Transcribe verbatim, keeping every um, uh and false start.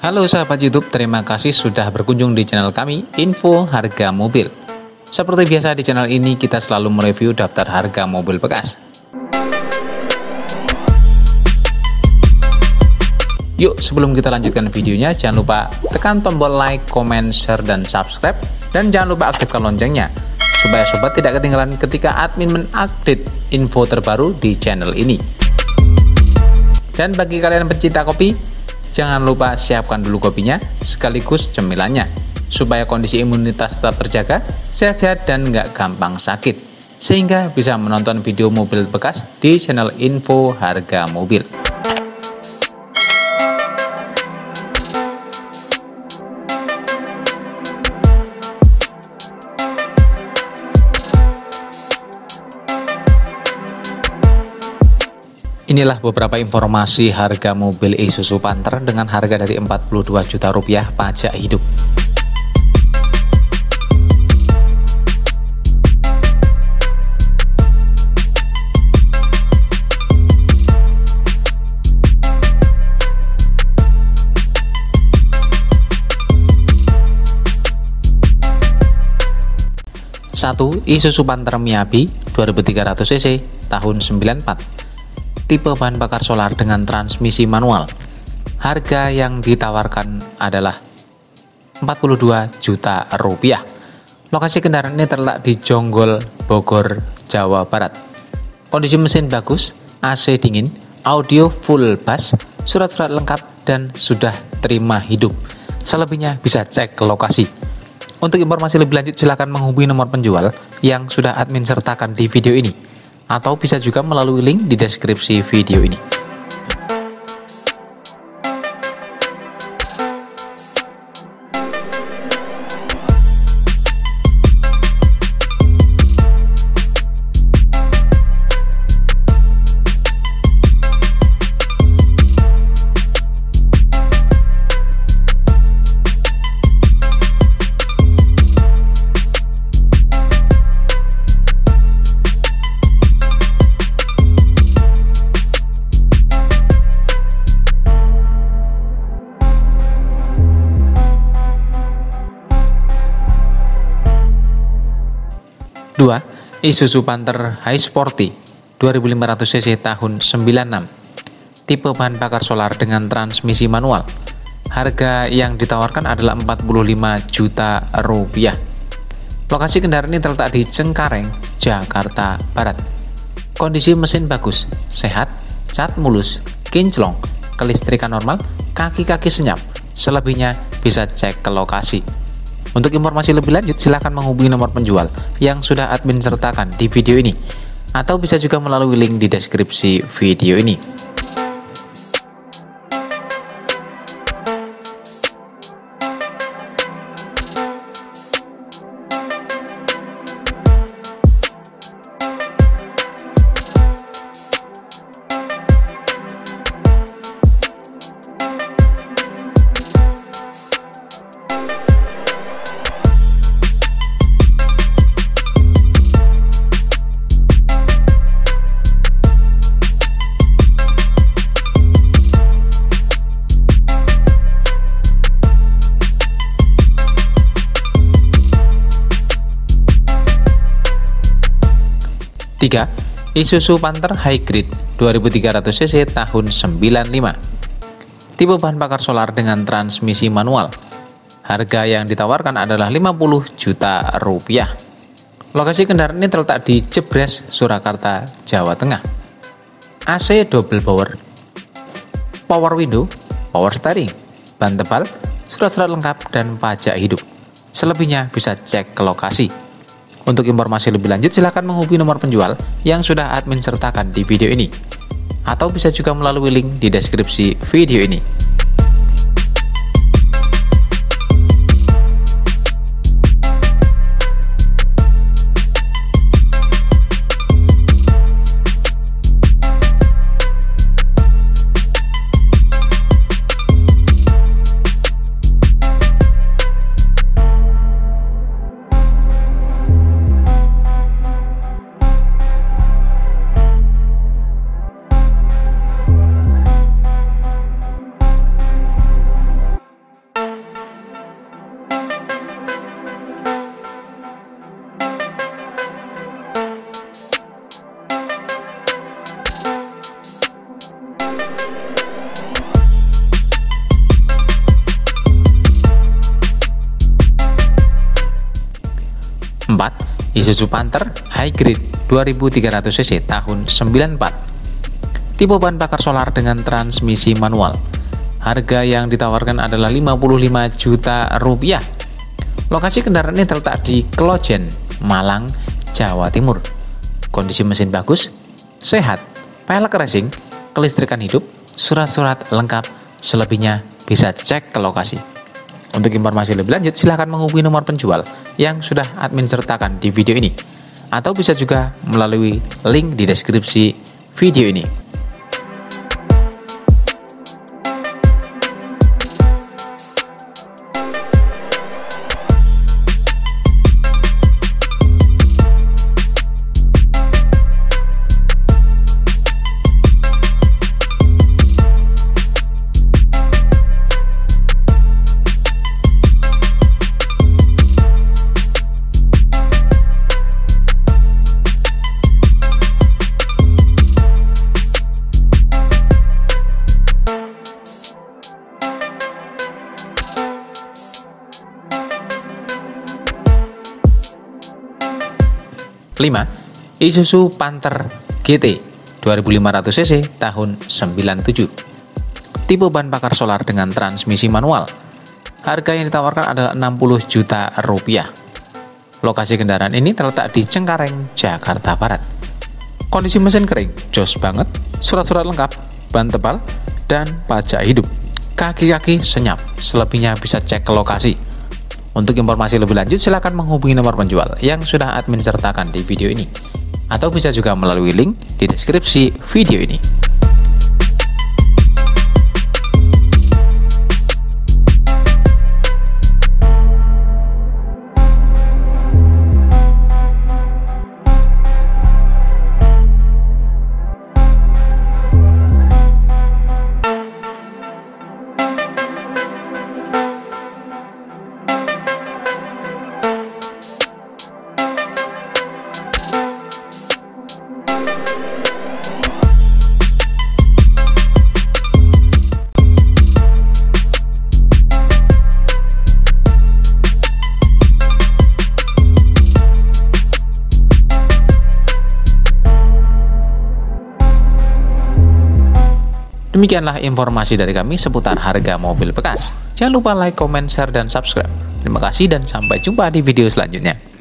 Halo sahabat YouTube, terima kasih sudah berkunjung di channel kami, Info Harga Mobil. Seperti biasa di channel ini kita selalu mereview daftar harga mobil bekas. Yuk, sebelum kita lanjutkan videonya, jangan lupa tekan tombol like, comment, share, dan subscribe. Dan jangan lupa aktifkan loncengnya, supaya sobat tidak ketinggalan ketika admin mengupdate info terbaru di channel ini. Dan bagi kalian pencinta kopi, jangan lupa siapkan dulu kopinya sekaligus cemilannya, supaya kondisi imunitas tetap terjaga, sehat-sehat, dan nggak gampang sakit, sehingga bisa menonton video mobil bekas di channel Info Harga Mobil. Inilah beberapa informasi harga mobil Isuzu Panther dengan harga dari empat puluh dua juta rupiah pajak hidup. satu. Isuzu Panther Miyabi dua ribu tiga ratus cc tahun sembilan puluh empat. Tipe bahan bakar solar dengan transmisi manual. Harga yang ditawarkan adalah empat puluh dua juta rupiah. Lokasi kendaraan ini terletak di Jonggol, Bogor, Jawa Barat. Kondisi mesin bagus, A C dingin, audio full bass, surat-surat lengkap, dan sudah terima hidup. Selebihnya bisa cek ke lokasi. Untuk informasi lebih lanjut silakan menghubungi nomor penjual yang sudah admin sertakan di video ini, atau bisa juga melalui link di deskripsi video ini. dua. Isuzu Panther High Sporty dua ribu lima ratus cc tahun sembilan puluh enam. Tipe bahan bakar solar dengan transmisi manual. Harga yang ditawarkan adalah empat puluh lima juta rupiah. Lokasi kendaraan ini terletak di Cengkareng, Jakarta Barat. Kondisi mesin bagus, sehat, cat mulus, kinclong, kelistrikan normal, kaki-kaki senyap. Selebihnya bisa cek ke lokasi. Untuk informasi lebih lanjut silahkan menghubungi nomor penjual yang sudah admin sertakan di video ini, atau bisa juga melalui link di deskripsi video ini. tiga. Isuzu Panther Hybrid dua ribu tiga ratus cc tahun sembilan puluh lima. Tipe bahan bakar solar dengan transmisi manual. Harga yang ditawarkan adalah lima puluh juta rupiah. Lokasi kendaraan ini terletak di Jebres, Surakarta, Jawa Tengah. A C double power, power window, power steering, ban tebal, surat-surat lengkap, dan pajak hidup. Selebihnya bisa cek ke lokasi. Untuk informasi lebih lanjut silakan menghubungi nomor penjual yang sudah admin sertakan di video ini, atau bisa juga melalui link di deskripsi video ini. Isuzu Panther Hybrid dua ribu tiga ratus cc tahun sembilan puluh empat. Tipe bahan bakar solar dengan transmisi manual. Harga yang ditawarkan adalah lima puluh lima juta rupiah. Lokasi kendaraan ini terletak di Klojen, Malang, Jawa Timur. Kondisi mesin bagus, sehat, pelek racing, kelistrikan hidup, surat-surat lengkap. Selebihnya bisa cek ke lokasi. Untuk informasi lebih lanjut silahkan menghubungi nomor penjual yang sudah admin sertakan di video ini, atau bisa juga melalui link di deskripsi video ini. lima. Isuzu Panther G T dua ribu lima ratus cc tahun sembilan puluh tujuh. Tipe bahan bakar solar dengan transmisi manual. Harga yang ditawarkan adalah enam puluh juta rupiah. Lokasi kendaraan ini terletak di Cengkareng, Jakarta Barat. Kondisi mesin kering, jos banget, surat-surat lengkap, ban tebal, dan pajak hidup. Kaki-kaki senyap, selebihnya bisa cek ke lokasi. Untuk informasi lebih lanjut silakan menghubungi nomor penjual yang sudah admin sertakan di video ini, atau bisa juga melalui link di deskripsi video ini. Demikianlah informasi dari kami seputar harga mobil bekas. Jangan lupa like, comment, share, dan subscribe. Terima kasih dan sampai jumpa di video selanjutnya.